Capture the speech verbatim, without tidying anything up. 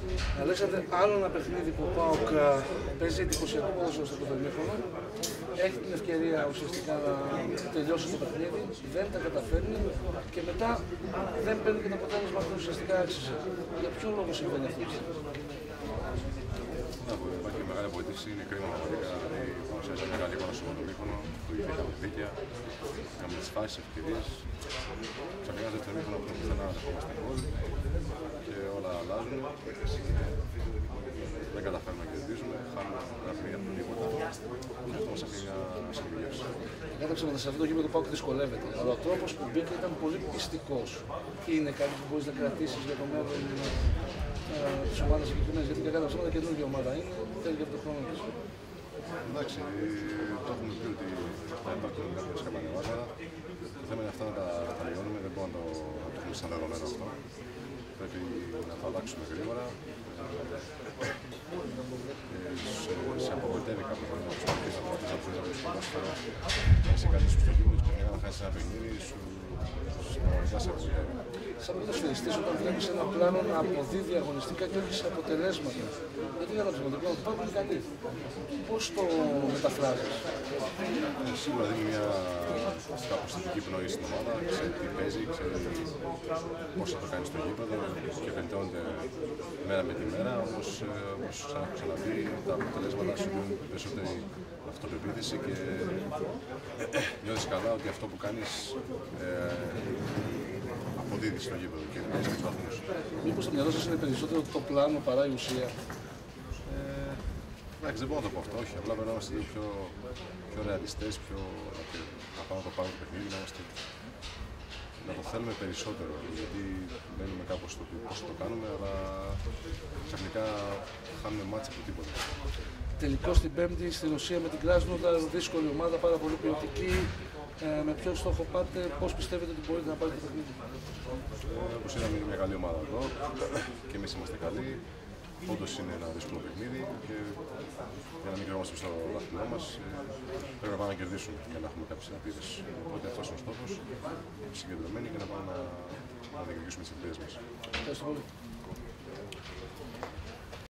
Αλέξανδρε, άλλο ένα παιχνίδι που ο ΠΑΟΚ παίζει εντυπωσιακό ποδόσφαιρο στο πρωτοεμίχρονο. Έχει την ευκαιρία ουσιαστικά να τελειώσει το παιχνίδι, δεν τα καταφέρνει και μετά δεν παίρνει και το αποτέλεσμα που ουσιαστικά άξιζε. Για ποιο λόγο συμβαίνει αυτό? Υπάρχει μεγάλη απογοήτευση, είναι κρίμα πραγματικά. Παρουσιάζει μεγάλη εικόνα στο πρωτοεμίχρονο, που είχαμε δίκαια, είχαμε τις φάσεις, ευκαιρίες. Ξαφνικά στο δεύτερο μήχρονο που πουθενά να δεχόμαστε γκολ και όλα αλλάζουν. Δεν καταφέρουμε να κερδίζουμε, χάνουμε ένα παιχνίδι από τον τίποτα. Αυτό μας αφήνει μια συγκεκριμένη. Κάταξε με σε αυτό το γήπεδο του ΠΑΟΚ δυσκολεύεται, αλλά ο τρόπος που μπήκε ήταν πολύ πιστικός. Είναι κάτι που μπορείς να κρατήσεις για το μέλλον της ομάδας συγκεκριμένης, γιατί κατά ψέματα καινούργια ομάδα είναι, θέλει και από τον χρόνο της. Εντάξει, το έχουμε πει ότι θα υπάρχουν κάποια σκαμπανεβάσματα. Το θέμα είναι αυτά να τα, τα λιώνουμε, δεν μπορούμε να το, να το έχουμε σαν δεδομένο αυτό. Πρέπει να το αλλάξουμε γρήγορα. Ε, σε, σε απογοητεύει κάποιο χρόνο να προσπαθείς να προσπαθείς να βρεις το ποδόσφαιρο. Να είσαι καλής στο γήπεδο και να χάσεις ένα παιχνίδι σου, πραγματικά σε απογοητεύει. Σαν ποδοσφαιριστής, όταν βλέπεις ένα πλάνο να αποδίδει αγωνιστικά και όχι σε αποτελέσματα, γιατί δεν γράψαμε το πλάνο του ΠΑΟΚ είναι καλή. Πώς το μεταφράζεις? Ε, σίγουρα δίνει μια κάπως θετική πνοή στην ομάδα, ξέρει τι παίζει, ξέρει πώς θα το κάνει στο γήπεδο και βελτιώνεται μέρα με τη μέρα, όμως όπως έχω ξαναπεί, τα αποτελέσματα σου δίνουν περισσότερη αυτοπεποίθηση και νιώθεις καλά ότι αυτό που κάνεις ε, αποδίδει στο γήπεδο και παίζει τους βαθμούς. Μήπως το μυαλό σας είναι περισσότερο το πλάνο παρά η ουσία? Ε, εντάξει, δεν μπορώ να το πω αυτό, όχι. Απλά πρέπει να είμαστε πιο, πιο ρεαλιστές, πιο να πάμε το πάνω το παιχνίδι, να, είμαστε, να το θέλουμε περισσότερο. Γιατί μένουμε κάπως στο πώς το κάνουμε, αλλά ξαφνικά χάνουμε μάτσα από τίποτα. Τελικώς την Πέμπτη στην ουσία με την Κράσνοδαρ, δύσκολη ομάδα, πάρα πολύ ποιοτική. Ε, με ποιο στόχο πάτε, πώς πιστεύετε ότι μπορείτε να πάρετε το παιχνίδι? Ε, όπως είδαμε, είναι μια καλή ομάδα εδώ και εμείς είμαστε καλοί. Όντως είναι ένα δύσκολο παιχνίδι και για να μην κρυβόμαστε στο δάχτυλό μας, πρέπει να πάμε να κερδίσουμε για να έχουμε κάποιες ελπίδες. Οπότε αυτός είναι ο στόχος, συγκεντρωμένοι και να πάμε να, να διεκδικήσουμε τις ελπίδες μας. Ευχαριστώ πολύ.